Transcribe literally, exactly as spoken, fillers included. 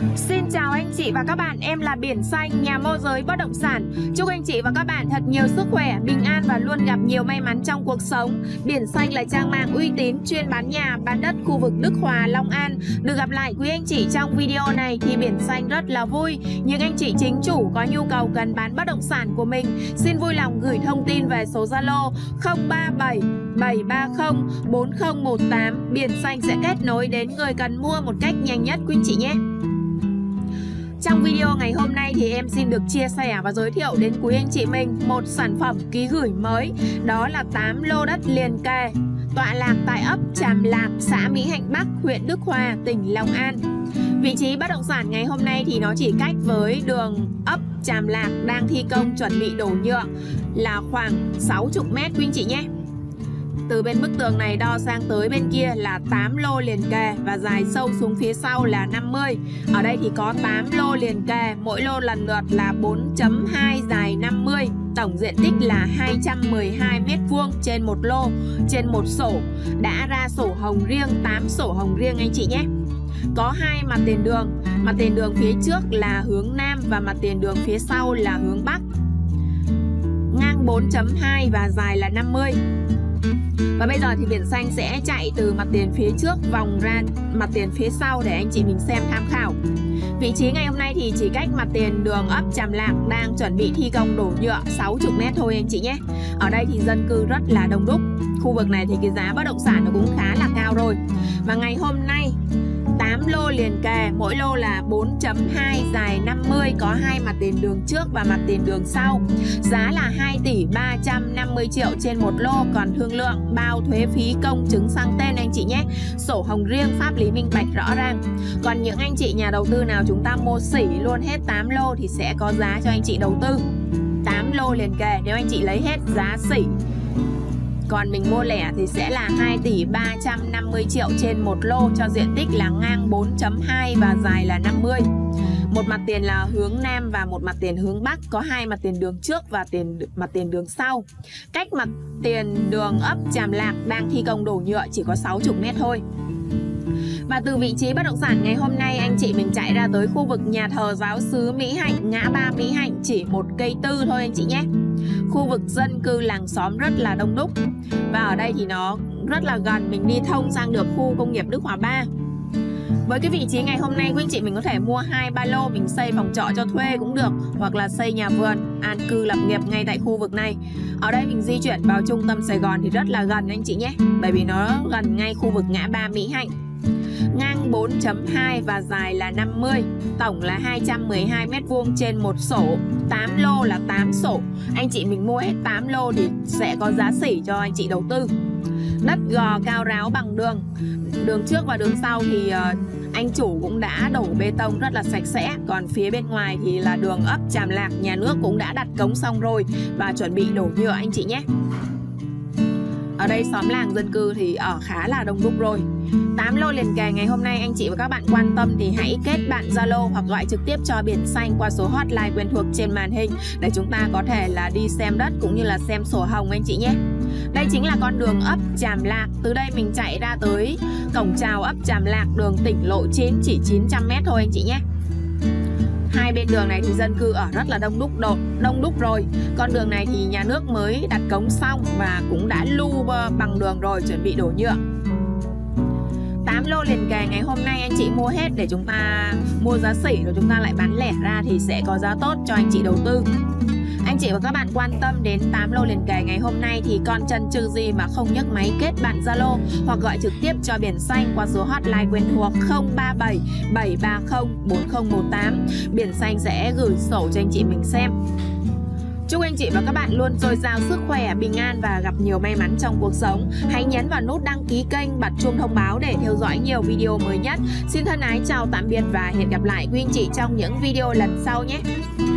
Xin chào anh chị và các bạn, em là Biển Xanh, nhà môi giới bất động sản. Chúc anh chị và các bạn thật nhiều sức khỏe, bình an và luôn gặp nhiều may mắn trong cuộc sống. Biển Xanh là trang mạng uy tín chuyên bán nhà, bán đất khu vực Đức Hòa, Long An. Được gặp lại quý anh chị trong video này thì Biển Xanh rất là vui. Những anh chị chính chủ có nhu cầu cần bán bất động sản của mình, xin vui lòng gửi thông tin về số Zalo không ba bảy bảy ba không bốn không một tám. Biển Xanh sẽ kết nối đến người cần mua một cách nhanh nhất quý anh chị nhé. Trong video ngày hôm nay thì em xin được chia sẻ và giới thiệu đến quý anh chị mình một sản phẩm ký gửi mới. Đó là tám lô đất liền kề, tọa lạc tại ấp Tràm Lạc, xã Mỹ Hạnh Bắc, huyện Đức Hòa, tỉnh Long An. Vị trí bất động sản ngày hôm nay thì nó chỉ cách với đường ấp Tràm Lạc đang thi công chuẩn bị đổ nhựa là khoảng sáu mươi mét quý anh chị nhé. Từ bên bức tường này đo sang tới bên kia là tám lô liền kề và dài sâu xuống phía sau là năm mươi. Ở đây thì có tám lô liền kề, mỗi lô lần lượt là bốn chấm hai dài năm mươi. Tổng diện tích là hai trăm mười hai mét vuông trên một lô, trên một sổ. Đã ra sổ hồng riêng, tám sổ hồng riêng anh chị nhé. Có hai mặt tiền đường, mặt tiền đường phía trước là hướng Nam và mặt tiền đường phía sau là hướng Bắc. Ngang bốn chấm hai và dài là năm mươi. Và bây giờ thì Biển Xanh sẽ chạy từ mặt tiền phía trước vòng ra mặt tiền phía sau để anh chị mình xem tham khảo. Vị trí ngày hôm nay thì chỉ cách mặt tiền đường ấp Tràm Lạc đang chuẩn bị thi công đổ nhựa sáu mươi mét thôi anh chị nhé. Ở đây thì dân cư rất là đông đúc. Khu vực này thì cái giá bất động sản nó cũng khá là cao rồi. Và ngày hôm nay tám lô liền kề, mỗi lô là bốn chấm hai dài năm mươi, có hai mặt tiền đường trước và mặt tiền đường sau. Giá là hai tỷ ba trăm năm mươi triệu trên một lô, còn thương lượng bao thuế phí công chứng sang tên anh chị nhé. Sổ hồng riêng, pháp lý minh bạch rõ ràng. Còn những anh chị nhà đầu tư nào chúng ta mua xỉ luôn hết tám lô thì sẽ có giá cho anh chị đầu tư. tám lô liền kề nếu anh chị lấy hết giá xỉ. Còn mình mua lẻ thì sẽ là hai tỷ ba trăm năm mươi triệu trên một lô cho diện tích là ngang bốn chấm hai và dài là năm mươi. Một mặt tiền là hướng Nam và một mặt tiền hướng Bắc, có hai mặt tiền đường trước và tiền mặt tiền đường sau. Cách mặt tiền đường ấp Tràm Lạc đang thi công đổ nhựa chỉ có sáu mươi mét thôi. Và từ vị trí bất động sản ngày hôm nay anh chị mình chạy ra tới khu vực nhà thờ giáo xứ Mỹ Hạnh, ngã ba Mỹ Hạnh chỉ một cây tư thôi anh chị nhé. Khu vực dân cư làng xóm rất là đông đúc. Và ở đây thì nó rất là gần, mình đi thông sang được khu công nghiệp Đức Hòa ba. Với cái vị trí ngày hôm nay quý anh chị mình có thể mua hai ba lô, mình xây phòng trọ cho thuê cũng được, hoặc là xây nhà vườn an cư lập nghiệp ngay tại khu vực này. Ở đây mình di chuyển vào trung tâm Sài Gòn thì rất là gần anh chị nhé, bởi vì nó gần ngay khu vực ngã ba Mỹ Hạnh. Ngang bốn chấm hai và dài là năm mươi. Tổng là hai trăm mười hai mét vuông trên một sổ. tám lô là tám sổ. Anh chị mình mua hết tám lô thì sẽ có giá xỉ cho anh chị đầu tư. Đất gò cao ráo bằng đường. Đường trước và đường sau thì uh, anh chủ cũng đã đổ bê tông rất là sạch sẽ. Còn phía bên ngoài thì là đường ấp Tràm Lạc, nhà nước cũng đã đặt cống xong rồi và chuẩn bị đổ nhựa anh chị nhé. Ở đây xóm làng dân cư thì ở khá là đông đúc rồi. tám lô liền kề ngày hôm nay anh chị và các bạn quan tâm thì hãy kết bạn Zalo hoặc gọi trực tiếp cho Biển Xanh qua số hotline quen thuộc trên màn hình để chúng ta có thể là đi xem đất cũng như là xem sổ hồng anh chị nhé. Đây chính là con đường ấp Tràm Lạc. Từ đây mình chạy ra tới cổng chào ấp Tràm Lạc, đường tỉnh lộ chín, chỉ chín trăm mét thôi anh chị nhé. Hai bên đường này thì dân cư ở rất là đông đúc độ, đông đúc rồi. Con đường này thì nhà nước mới đặt cống xong và cũng đã lu bằng đường rồi, chuẩn bị đổ nhựa. tám lô liền kề ngày hôm nay anh chị mua hết để chúng ta mua giá xỉ rồi chúng ta lại bán lẻ ra thì sẽ có giá tốt cho anh chị đầu tư. Anh chị và các bạn quan tâm đến tám lô liền kề ngày hôm nay thì con chân chừ gì mà không nhấc máy kết bạn Zalo hoặc gọi trực tiếp cho Biển Xanh qua số hotline quen thuộc không ba bảy bảy ba không bốn không một tám. Biển Xanh sẽ gửi sổ cho anh chị mình xem. Chúc anh chị và các bạn luôn dồi dào sức khỏe, bình an và gặp nhiều may mắn trong cuộc sống. Hãy nhấn vào nút đăng ký kênh, bật chuông thông báo để theo dõi nhiều video mới nhất. Xin thân ái chào tạm biệt và hẹn gặp lại quý anh chị trong những video lần sau nhé.